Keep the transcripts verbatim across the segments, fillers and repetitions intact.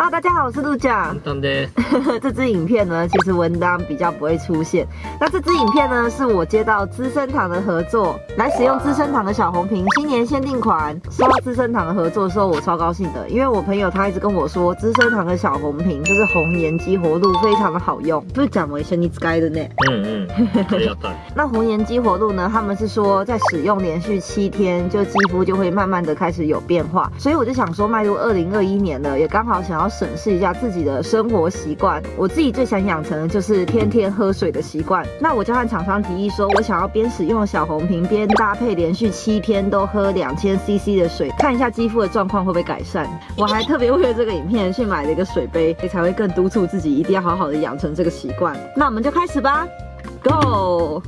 Hello， 大家好，我是陆酱。这支影片呢，其实文当比较不会出现。那这支影片呢，是我接到资生堂的合作，来使用资生堂的小红瓶新年限定款。收到资生堂的合作的时候，我超高兴的，因为我朋友他一直跟我说，资生堂的小红瓶就是红颜激活露，非常的好用。不是讲我一些你该的呢？嗯嗯，那红颜激活露呢，他们是说在使用连续七天，就肌肤就会慢慢的开始有变化。所以我就想说，迈入二零二一年了，也刚好想要审视一下自己的生活习惯。我自己最想养成的就是天天喝水的习惯。那我就和厂商提议说，我想要边使用小红瓶，边搭配连续七天都喝两千 C C 的水，看一下肌肤的状况会不会改善。我还特别为了这个影片去买了一个水杯，才会更督促自己一定要好好的养成这个习惯。那我们就开始吧 ，Go！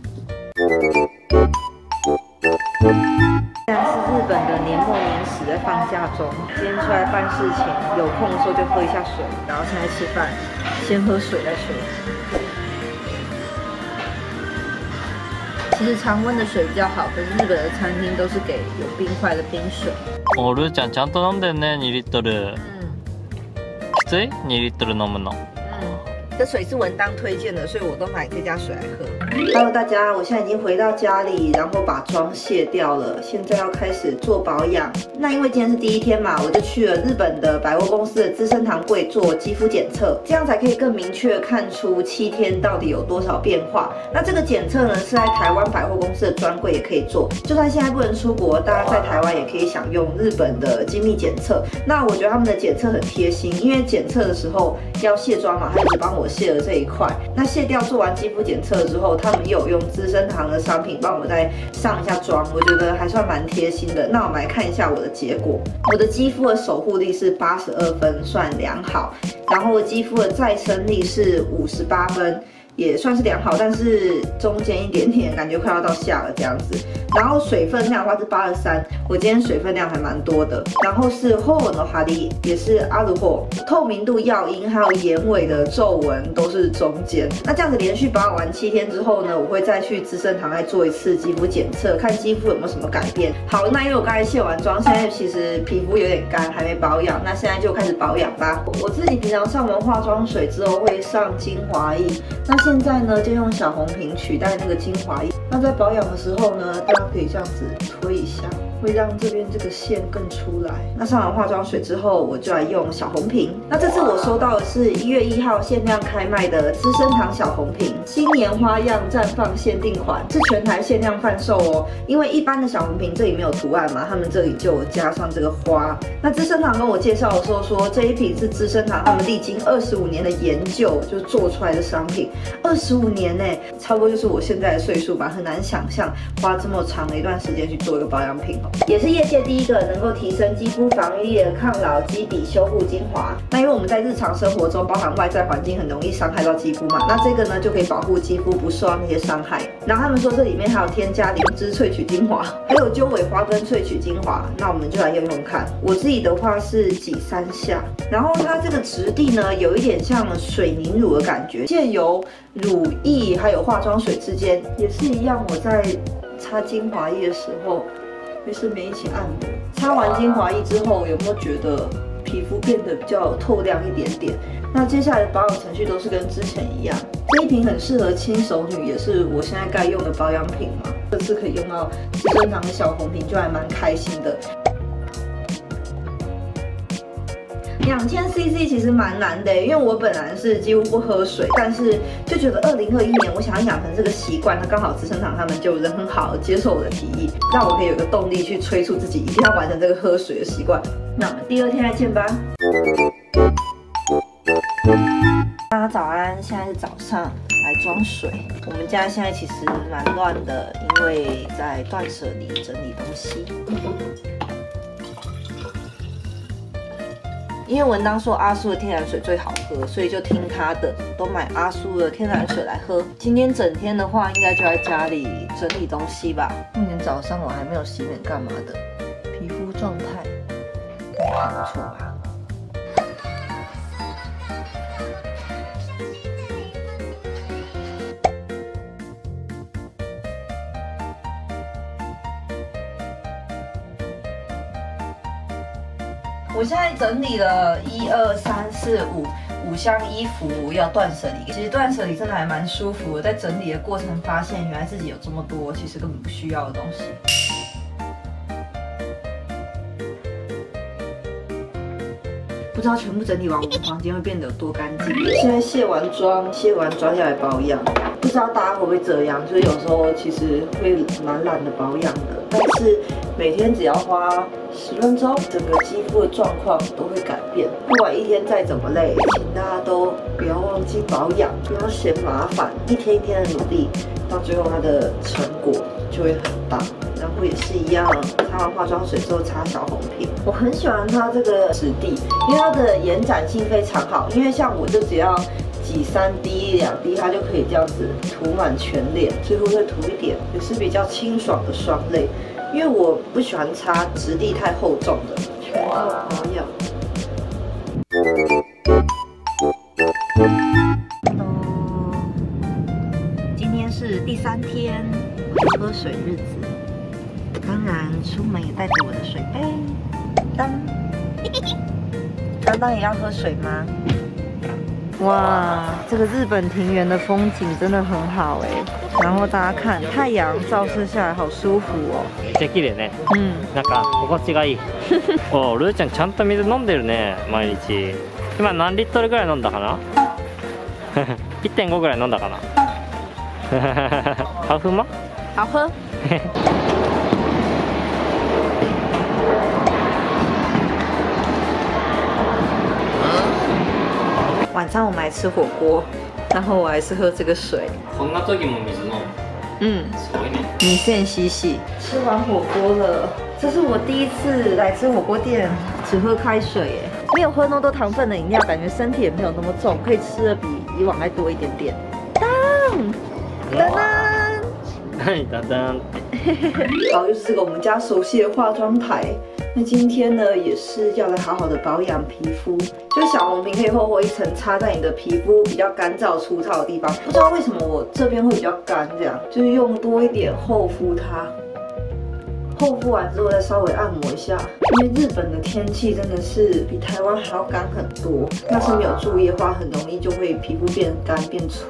现在是日本的年末年始在放假中，今天出来办事情，有空的时候就喝一下水，然后现在吃饭，先喝水再说。其实常温的水比较好，可是日本的餐厅都是给有冰块的冰水。 おるちゃんちゃんと飲んでね、にリットル。 嗯。 きつい？にリットル飲むの。 这水是文当推荐的，所以我都买这家水来喝。Hello， 大家，我现在已经回到家里，然后把妆卸掉了，现在要开始做保养。那因为今天是第一天嘛，我就去了日本的百货公司的资生堂柜做肌肤检测，这样才可以更明确看出七天到底有多少变化。那这个检测呢，是在台湾百货公司的专柜也可以做，就算现在不能出国，大家在台湾也可以享用日本的精密检测。那我觉得他们的检测很贴心，因为检测的时候要卸妆嘛，他一直帮我卸了这一块。那卸掉做完肌肤检测之后，他们也有用资生堂的商品帮我再上一下妆，我觉得还算蛮贴心的。那我们来看一下我的结果。我的肌肤的守护力是八十二分，算良好。然后我肌肤的再生力是五十八分。也算是良好，但是中间一点点感觉快要到下了这样子。然后水分量的话是八十三，我今天水分量还蛮多的。然后是厚纹的哈利，也是阿鲁霍，透明度、药因还有眼尾的皱纹都是中间。那这样子连续保养完七天之后呢，我会再去资生堂再做一次肌肤检测，看肌肤有没有什么改变。好，那因为我刚才卸完妆，现在其实皮肤有点干，还没保养，那现在就开始保养吧。我自己平常上完化妆水之后会上精华液，那现在呢，就用小红瓶取代那个精华液。那在保养的时候呢，大家可以这样子推一下，会让这边这个线更出来。那上完化妆水之后，我就来用小红瓶。那这次我收到的是一月一号限量开卖的资生堂小红瓶新年花样绽放限定款，是全台限量贩售哦。因为一般的小红瓶这里没有图案嘛，他们这里就有加上这个花。那资生堂跟我介绍的时候说，这一瓶是资生堂他们历经二十五年的研究就做出来的商品。二十五年呢，差不多就是我现在的岁数吧，很难想象花这么长的一段时间去做一个保养品哦。也是业界第一个能够提升肌肤防御力的抗老肌底修护精华。那因为我们在日常生活中，包含外在环境很容易伤害到肌肤嘛，那这个呢就可以保护肌肤不受到那些伤害。然后他们说这里面还有添加灵芝萃取精华，还有鸠尾花根萃取精华，那我们就来用用看。我自己的话是挤三下，然后它这个质地呢有一点像水凝乳的感觉，借由乳液还有化妆水之间也是一样，我在擦精华液的时候会顺便一起按摩。擦完精华液之后，有没有觉得皮肤变得比较透亮一点点？那接下来的保养程序都是跟之前一样。这一瓶很适合轻熟女，也是我现在该用的保养品嘛。这次可以用到资生堂的小红瓶，就还蛮开心的。两千 C C 其实蛮难的，因为我本来是几乎不喝水，但是就觉得二零二一年我想要养成这个习惯，那刚好资生堂他们就人很好，接受我的提议，让我可以有个动力去催促自己一定要完成这个喝水的习惯。那我们第二天再见吧。大家早安，现在是早上，来装水。我们家现在其实蛮乱的，因为在断舍离整理东西。因为文当说阿苏的天然水最好喝，所以就听他的，都买阿苏的天然水来喝。今天整天的话，应该就在家里整理东西吧。目前早上我还没有洗脸干嘛的，皮肤状态还不错吧。我我现在整理了一二三四五五箱衣服要断舍离。其实断舍离真的还蛮舒服的，在整理的过程发现，原来自己有这么多其实根本不需要的东西。不知道全部整理完，我们房间会变得有多干净。现在卸完妆，卸完妆要来保养，不知道大家会不会这样？就是有时候其实会蛮懒得保养的，但是每天只要花十分钟，整个肌肤的状况都会改变。不管一天再怎么累，请大家都不要忘记保养，不要嫌麻烦，一天一天的努力，到最后它的成果就会很大。然后也是一样，擦完化妆水之后擦小红瓶，我很喜欢它这个质地，因为它的延展性非常好。因为像我就只要挤三滴、两滴，它就可以这样子涂满全脸，最后再涂一点，也是比较清爽的霜类。因为我不喜欢擦质地太厚重的，全都保养。Hello， 今天是第三天喝水日子。当然，出门也带着我的水杯。当，当当也要喝水吗？哇，这个日本庭园的风景真的很好哎。然後大家看，太陽照射下来，好舒服哦。 めっちゃ綺麗ね。うん。なんか心地がいい。お、ルーちゃんちゃんと水飲んでるね、毎日。今何リットルぐらい飲んだかな？いってんご ぐらい飲んだかな？好喝吗？ 好喝。晚上我们来吃火锅，然后我还是喝这个水。 こんな時も水飲む。 嗯， すごいね。 米线洗洗。吃完火锅了，这是我第一次来吃火锅店，只喝开水耶，没有喝那么多糖分的饮料，感觉身体也没有那么重，可以吃的比以往还多一点点。当当当， 当当。 好，又是这个我们家熟悉的化妆台。那今天呢，也是要来好好的保养皮肤。就是小红瓶可以厚厚一层擦在你的皮肤比较干燥粗糙的地方。不知道为什么我这边会比较干，这样就是用多一点厚敷它。厚敷完之后再稍微按摩一下，因为日本的天气真的是比台湾还要干很多。要是没有注意的话，很容易就会皮肤变干变粗。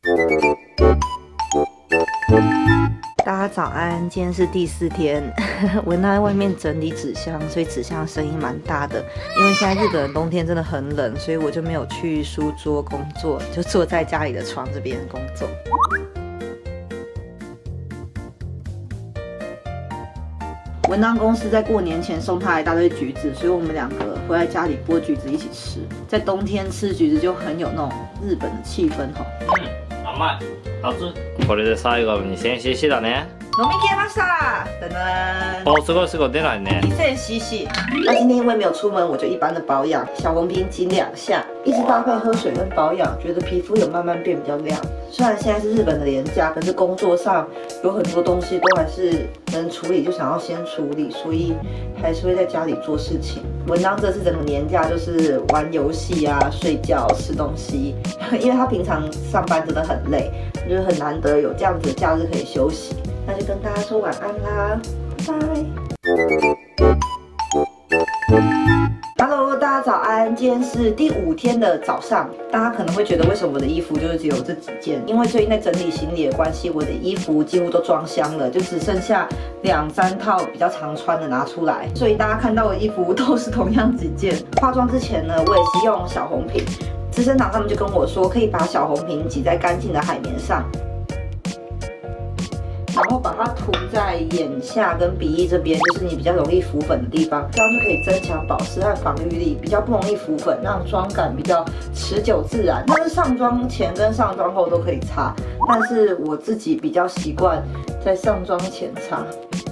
大家早安，今天是第四天，我在外面整理纸箱，所以纸箱声音蛮大的。因为现在日本的冬天真的很冷，所以我就没有去书桌工作，就坐在家里的床这边工作。文当公司在过年前送他一大堆橘子，所以我们两个会在家里剥橘子一起吃。在冬天吃橘子就很有那种日本的气氛哈。 うん、甘い。熱。これで最後に にせんシーシー だね。 飲み切れました。噔噔。 哦，すごいすごい出ないね。 一线洗洗。那今天因为没有出门，我就一般的保养，小红瓶挤两下，一直搭配喝水跟保养，觉得皮肤有慢慢变比较亮。虽然现在是日本的连假，可是工作上有很多东西都还是能处理就想要先处理，所以还是会在家里做事情。文当这次整个年假就是玩游戏啊、睡觉、吃东西，因为他平常上班真的很累，就是很难得有这样子的假日可以休息。那就跟大家说晚安啦，拜拜。Hello， 大家早安！今天是第五天的早上，大家可能会觉得为什么我的衣服就是只有这几件？因为最近在整理行李的关系，我的衣服几乎都装箱了，就只剩下两三套比较常穿的拿出来，所以大家看到的衣服都是同样几件。化妆之前呢，我也是用小红瓶，资生堂他们就跟我说，可以把小红瓶挤在干净的海绵上。然后把它涂在眼下跟鼻翼这边，就是你比较容易浮粉的地方，这样就可以增强保湿和防御力，比较不容易浮粉，让妆感比较持久自然。但是上妆前跟上妆后都可以擦，但是我自己比较习惯在上妆前擦。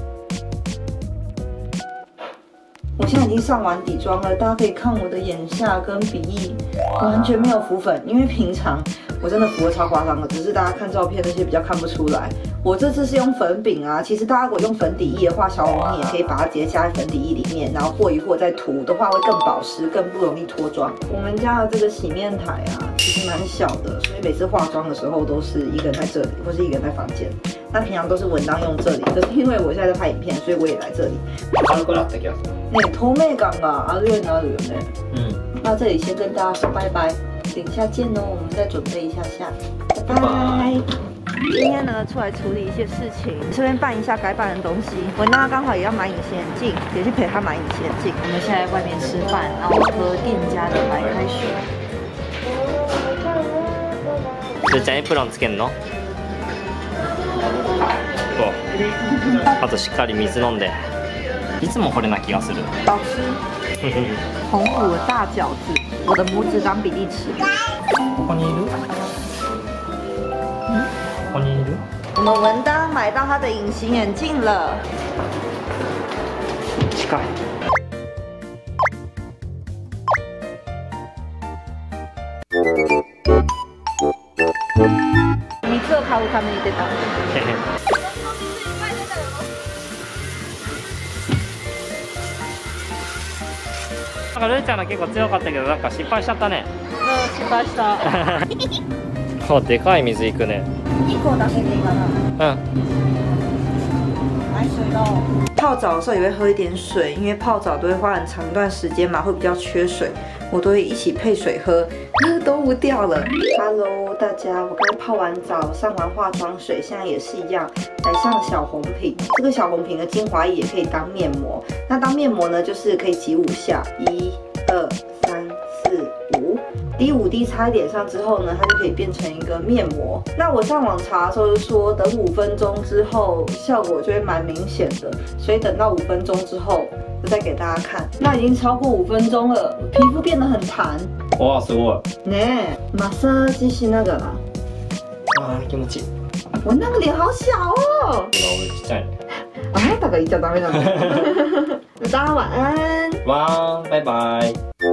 我现在已经上完底妆了，大家可以看我的眼下跟鼻翼完全没有浮粉，因为平常我真的浮得超夸张的，只是大家看照片那些比较看不出来。我这次是用粉饼啊，其实大家如果用粉底液的话，小红瓶也可以把它直接加在粉底液里面，然后和一和再涂的话会更保湿，更不容易脱妆。我们家的这个洗面台啊，其实蛮小的，所以每次化妆的时候都是一个人在这里，或是一个人在房间。那平常都是文当用这里，可是因为我现在在拍影片，所以我也来这里。 軽くなった気がする。 ね、透明感があるようになるよね。 嗯， 那这里先跟大家说拜拜，等一下见哦，我们再准备一下下，拜拜。今天呢，出来处理一些事情，顺便办一下该办的东西。文娜刚好也要买隐形眼镜，也去陪她买隐形眼镜。我们现在在外面吃饭，然后喝店家的白开水。 ルーちゃんエプロンつけんの？そう。あとしっかり水飲んで。いつもこれな気がする。 好吃。红虎的大饺子，我的拇指当比例尺。 ここにいる？ 嗯， ここにいる？ 我们文丹买到他的隐形眼镜了。 近い。 水を買うために出た。 なんかルーちゃんの結構強かったけどなんか失敗しちゃったね。 うん、失敗した。 あ、でかい水いくね。 一口出せていいかな。 うん。 买水喽。泡澡的时候也会喝一点水，因为泡澡都会花很长一段时间嘛，会比较缺水，我都会一起配水喝，都无掉了。Hello， 大家，我刚泡完澡，上完化妆水，现在也是一样，来上小红瓶。这个小红瓶的精华液也可以当面膜，那当面膜呢，就是可以挤五下，一、二、三、四、五。滴五滴擦在脸上之后呢，它就可以变成一个面膜。那我上网查的时候就说，等五分钟之后效果就会蛮明显的，所以等到五分钟之后我再给大家看。那已经超过五分钟了，皮肤变得很弹。 哇，すごい。 ねえ、マッサージしながら。 あー、気持ちいい。 我那个脸好小哦。 今俺ちっちゃいね。 あなたが言っちゃダメなんだ。大家晚安。 晚安，拜拜。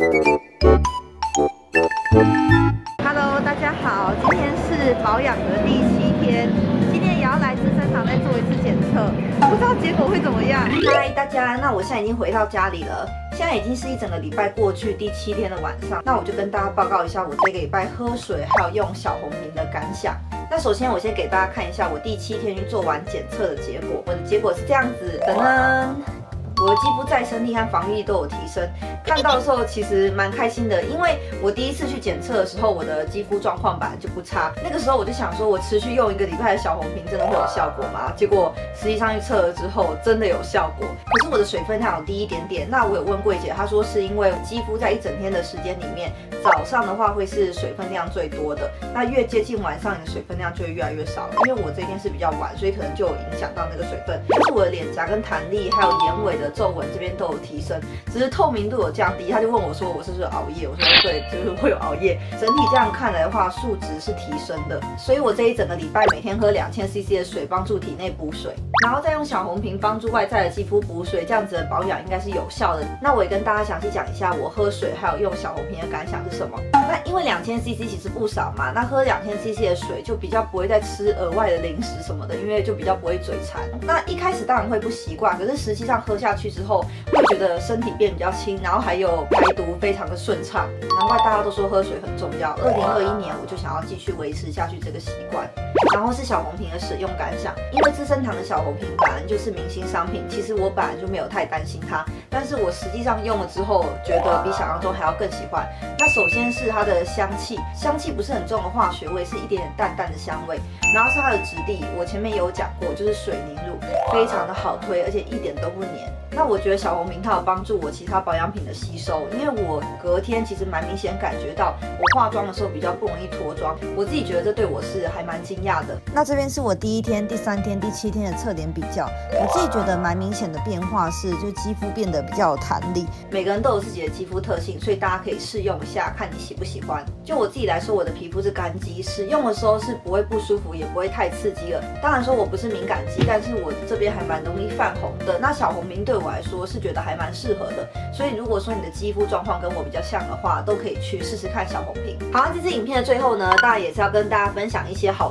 Hello， 大家好，今天是保养的第七天，今天也要来资生堂再做一次检测，不知道结果会怎么样。嗨，大家，那我现在已经回到家里了，现在已经是一整个礼拜过去第七天的晚上，那我就跟大家报告一下我这个礼拜喝水还有用小红瓶的感想。那首先我先给大家看一下我第七天去做完检测的结果，我的结果是这样子，噔噔。我的肌肤再生力和防御力都有提升，看到的时候其实蛮开心的，因为我第一次去检测的时候，我的肌肤状况本来就不差，那个时候我就想说，我持续用一个礼拜的小红瓶真的会有效果吗？结果实际上去测了之后，真的有效果。可是我的水分量有低一点点，那我有问柜姐，她说是因为肌肤在一整天的时间里面，早上的话会是水分量最多的，那越接近晚上，你的水分量就会越来越少。因为我这一天是比较晚，所以可能就有影响到那个水分，就是我的脸颊跟弹力还有眼尾的皱纹这边都有提升，只是透明度有降低。他就问我说我是不是熬夜，我说对，就是会有熬夜。整体这样看来的话，数值是提升的，所以我这一整个礼拜每天喝两千 C C 的水，帮助体内补水，然后再用小红瓶帮助外在的肌肤补水，这样子的保养应该是有效的。那我也跟大家详细讲一下我喝水还有用小红瓶的感想是什么。那因为两千 C C 其实不少嘛，那喝两千 C C 的水就比较不会再吃额外的零食什么的，因为就比较不会嘴馋。那一开始当然会不习惯，可是实际上喝下去之后，会觉得身体变比较轻，然后还有排毒非常的顺畅。难怪大家都说喝水很重要。二零二一年我就想要继续维持下去这个习惯。然后是小红瓶的使用感想，因为资生堂的小红瓶本来就是明星商品，其实我本来就没有太担心它，但是我实际上用了之后，觉得比想象中还要更喜欢。那首先是它的香气，香气不是很重的化学味，是一点点淡淡的香味。然后是它的质地，我前面有讲过，就是水凝乳，非常的好推，而且一点都不黏。那我觉得小红瓶它有帮助我其他保养品的吸收，因为我隔天其实蛮明显感觉到我化妆的时候比较不容易脱妆，我自己觉得这对我是还蛮惊讶的。那这边是我第一天、第三天、第七天的测点比较，我自己觉得蛮明显的变化是，就肌肤变得比较有弹力。每个人都有自己的肌肤特性，所以大家可以试用一下，看你喜不喜欢。就我自己来说，我的皮肤是干肌，使用的时候是不会不舒服，也不会太刺激了。当然说我不是敏感肌，但是我这边还蛮容易泛红的。那小红瓶对我来说是觉得还蛮适合的，所以如果说你的肌肤状况跟我比较像的话，都可以去试试看小红瓶。好，这支影片的最后呢，当然也是要跟大家分享一些好处。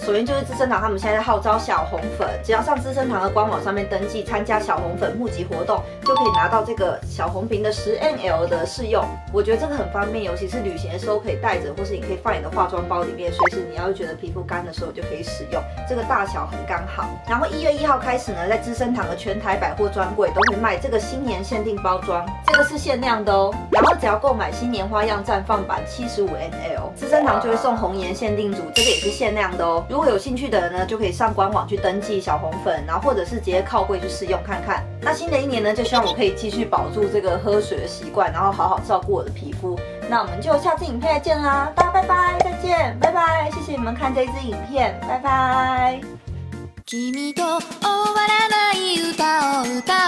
首先就是资生堂他们现在在号召小红粉，只要上资生堂的官网上面登记参加小红粉募集活动，就可以拿到这个小红瓶的十 M L 的试用。我觉得这个很方便，尤其是旅行的时候可以带着，或是你可以放你的化妆包里面，随时你要觉得皮肤干的时候就可以使用。这个大小很刚好。然后一月一号开始呢，在资生堂的全台百货专柜都会卖这个新年限定包装，这个是限量的哦。然后只要购买新年花样绽放版七十五 M L， 资生堂就会送红颜限定组，这个也是限量的哦。如果有兴趣的人呢，就可以上官网去登记小红粉，然后或者是直接靠柜去试用看看。那新的一年呢，就希望我可以继续保住这个喝水的习惯，然后好好照顾我的皮肤。那我们就下次影片再见啦，大家拜拜，再见，拜拜，谢谢你们看这支影片，拜拜。君と終わらない歌を歌おう